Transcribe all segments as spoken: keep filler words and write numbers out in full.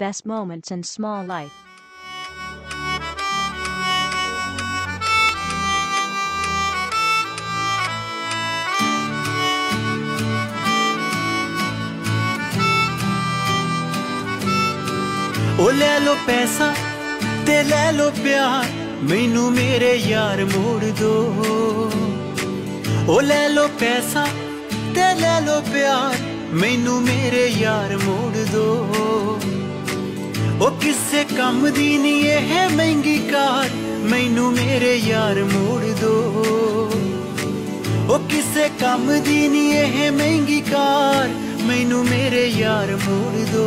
best moments in small life. ओ ले लो पैसा ते ले लो प्यार, मैनू मेरे यार मोड़ दो। ओ ले लो पैसा ते ले लो प्यार, मैनू मेरे यार मोड़ दो। ओ किसे कम दी नी एह महंगी कार, मैनू मेरे यार मोड़ दो। ओ किसे कम दी नी एह महंगी कार, मैनू मेरे यार मोड़ दो।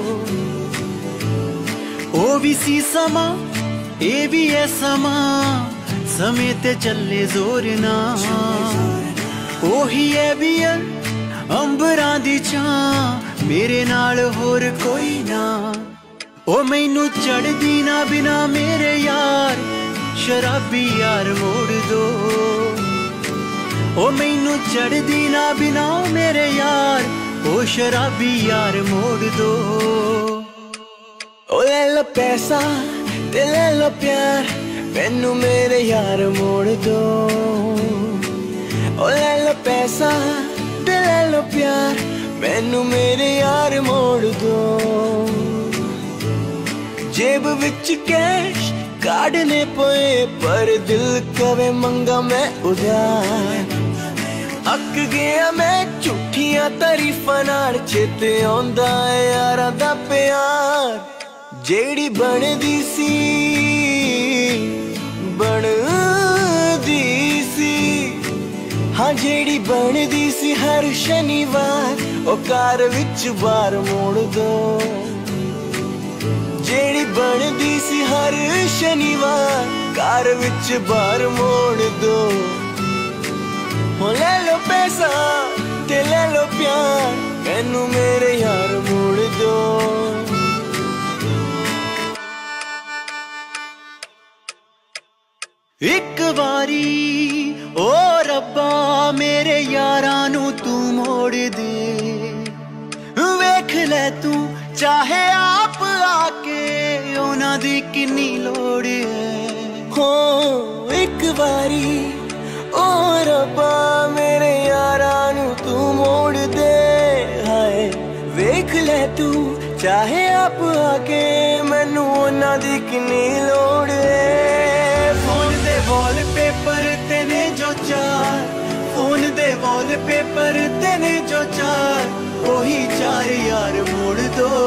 ओ भी सी समा ए भी है समा, समय ते चले जोर ना। ओही है भी है अंबरां दी छां, मेरे नाल होर कोई ना। ओ मैनू चढ़दी ना बिना मेरे यार, शराबी यार मोड़ दो। ओ मैनू चढ़दी ना बिना मेरे यार, ओ शराबी यार मोड़ दो। ओ ले लो पैसा ते ले लो प्यार, मैनू मेरे यार मोड़ दो। ओ ले लो पैसा ते ले लो प्यार, मैनू मेरे यार मोड़ दो। जेब विच कैश काढ़ने पए, पर दिल कवे मंगा मैं उधार। अक गया मैं झूठियां तारीफां नाल, चेते आउंदा है यारां दा प्यार। जेड़ी बनदी सी बनदी सी, हाँ जेड़ी बनदी सी हर शनिवार, ओ कार विच बार मोड़ दो। जेड़ी बनदी सी हर शनिवार, कार विच बार मोड़ दो। हो ले लो पैसा ते ले लो प्यार, मैनू मेरे यार मोड़ दो। एक बारी ओ रब्बा मेरे यारां नू तू मोड़ दे। वेख ले तू चाहे आप आके, उन्हां दी किन्नी लोड़ है। हो एक बारी ओ रब्बा मेरे यारां नू तू मोड़ दे। हाय वेख ले तू चाहे आप आके, मैनू उन्हां दी किन्नी लोड़ है। वॉलपेपर तेने जो चार, फोन दे वॉलपेपर तेने जो चार, वही चार यार मोड़ दो।